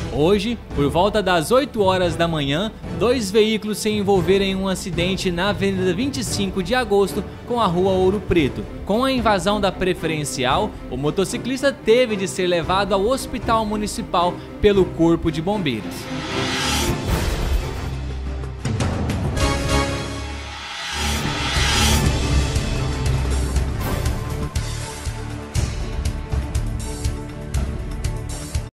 Hoje, por volta das 8 horas da manhã, dois veículos se envolveram em um acidente na Avenida 25 de Agosto com a Rua Ouro Preto. Com a invasão da preferencial, o motociclista teve de ser levado ao Hospital Municipal pelo Corpo de Bombeiros.